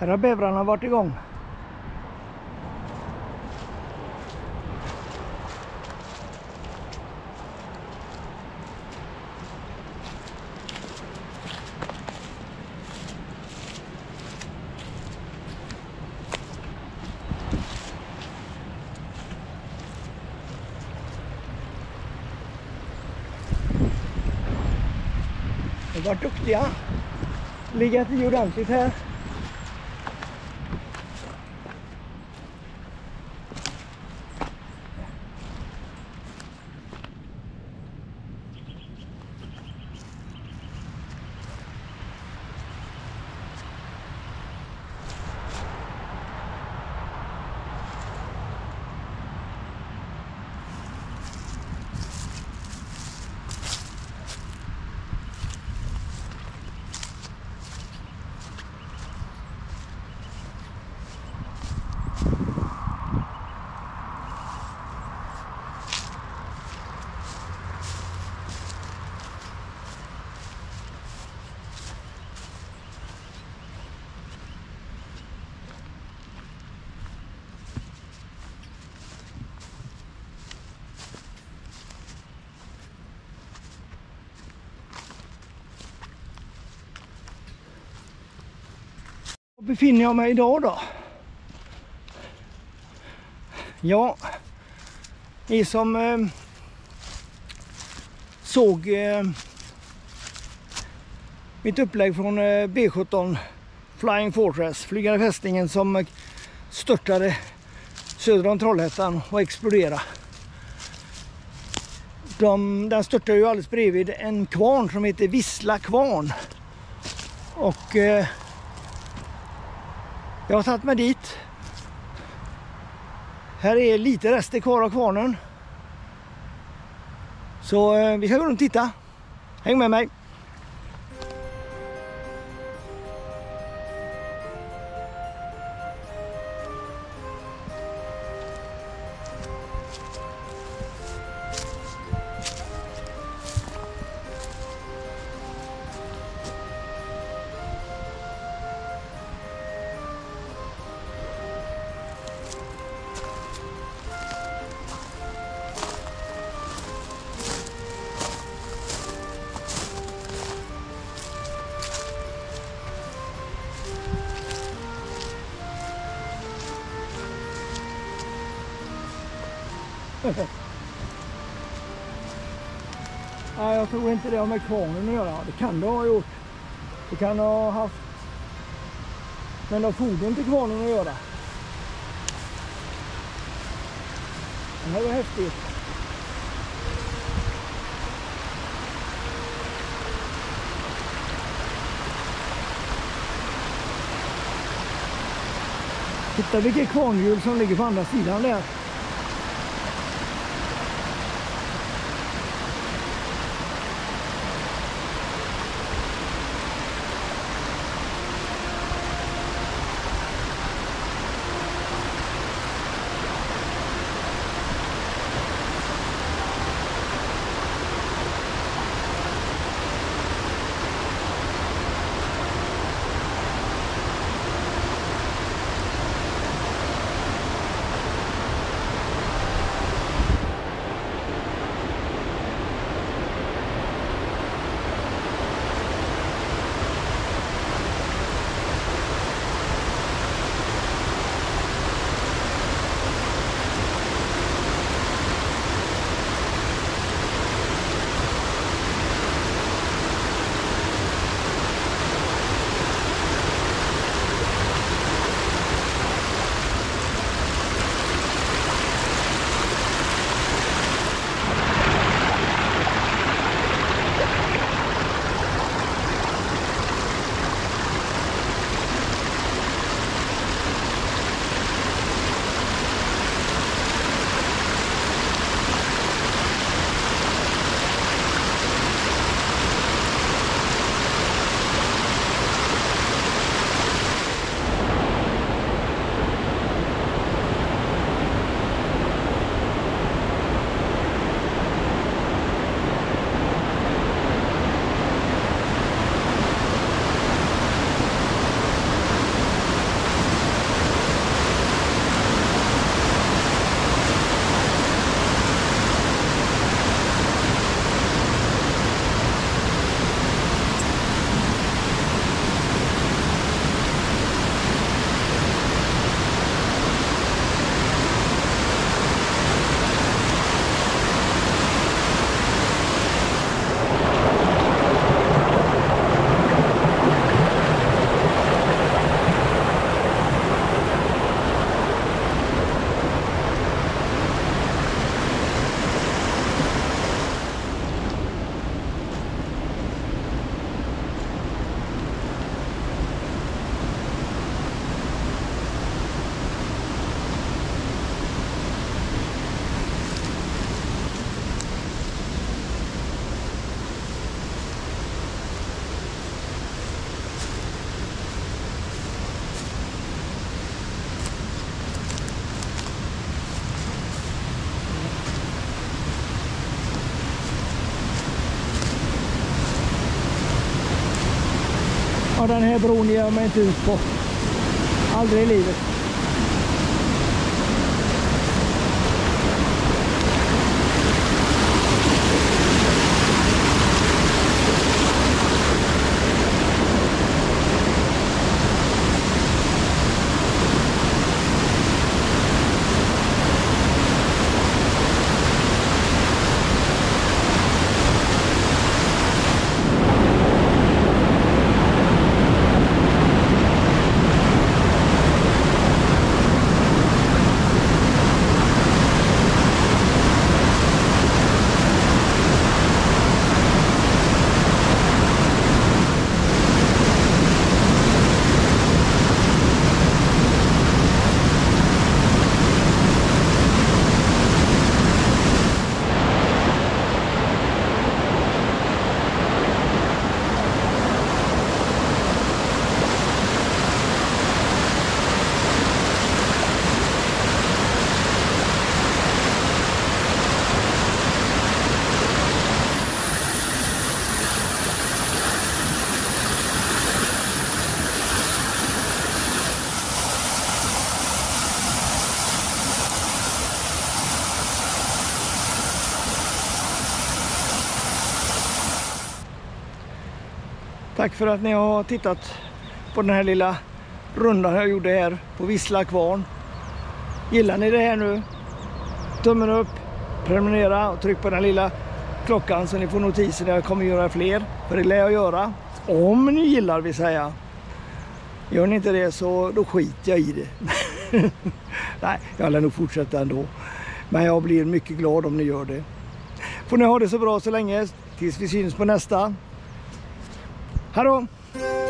Här har bävrarna varit igång. De var duktiga. Ligger till ordentligt här. Var befinner jag mig idag då? Ja, ni som såg mitt upplägg från B17 Flying Fortress, flygande fästningen som störtade söder om Trollhättan och exploderade. Den störtade ju alldeles bredvid en kvarn som heter Vissla kvarn. Och jag har tagit mig dit. Här är lite rester kvar av kvarnen. Så vi ska gå runt och titta. Häng med mig. Nej, jag tror inte det har med kvarnen att göra. Det kan det ha gjort. Det kan ha haft med någon fordon till kvarnen att göra. Det här var häftigt. Titta vilket kvarnhjul som ligger på andra sidan där. Ja, den här bron ger jag mig inte ut på. Aldrig i livet. Tack för att ni har tittat på den här lilla rundan jag gjorde här på Vissla kvarn. Gillar ni det här nu? Tummen upp, prenumerera och tryck på den lilla klockan så ni får notiser när jag kommer göra fler. För det lär jag göra. Om ni gillar vill säga. Gör ni inte det så då skiter jag i det. Nej, jag lär nog fortsätta ändå. Men jag blir mycket glad om ni gör det. Får ni ha det så bra så länge tills vi syns på nästa. Hej då!